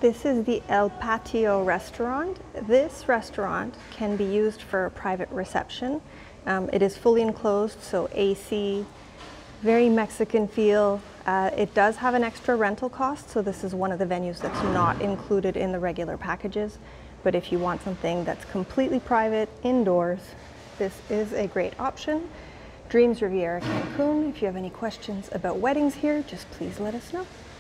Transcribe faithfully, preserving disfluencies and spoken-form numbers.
This is the El Patio restaurant. This restaurant can be used for a private reception. Um, it is fully enclosed, so A C, very Mexican feel. Uh, it does have an extra rental cost, so this is one of the venues that's not included in the regular packages. But if you want something that's completely private, indoors, this is a great option. Dreams Riviera Cancun. If you have any questions about weddings here, just please let us know.